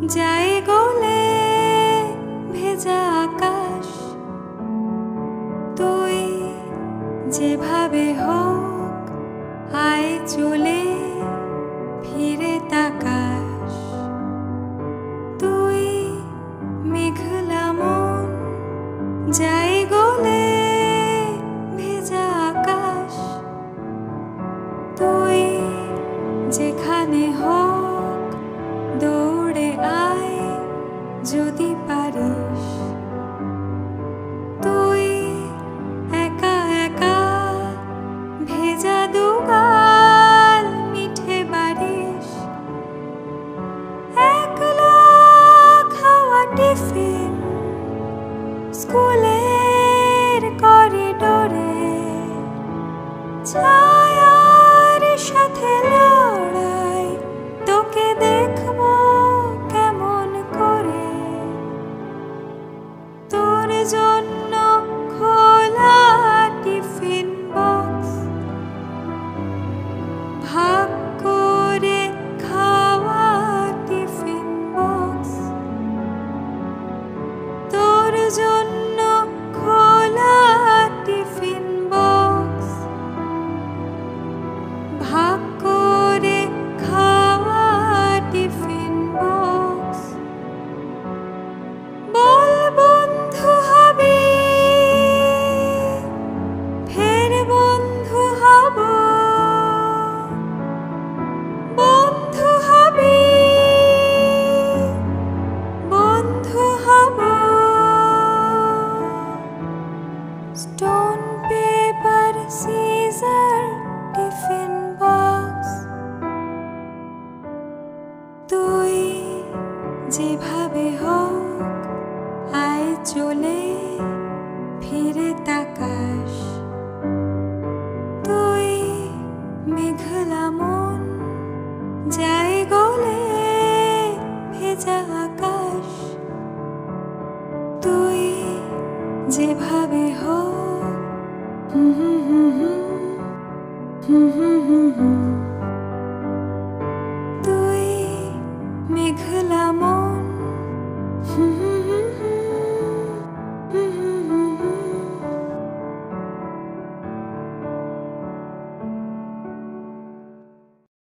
যায় গলে ভেজা আকাশ, তুই যেভাবে হোক আয় চলে ফিরে তাকাস। তুই মেঘলা মন যায় গলে ভেজা আকাশ, তুই যেখানে হোক দৌড়ে আয় যদি পারিস। তুই একা একা ভেজা দুগাল মিঠে বারিস, একলা খাওয়া টিফিন স্কুলের করিডোরে, ছায়ার সাথে লড়াই তোকে দেখবো কেমন করে। তোর জন্য খোলা টিফিন বক্স, ভাগ করে খাওয়া টিফিন বক্স। তোর জন্য খোলা টিফিন বক্স, ভাগ করে খাওয়া টিফিন বক্স। বল বন্ধু হবি, ফের বন্ধু হব। বন্ধু হবি, বন্ধু হব। Stone paper scissor tiffin box, তুই যেভাবে হোক আয় চলে ফিরে তাকাস। তুই মেঘলা মন যায় গলে ভেজা আকাশ, তুই যেভাবে হোক তুই মেঘলা মন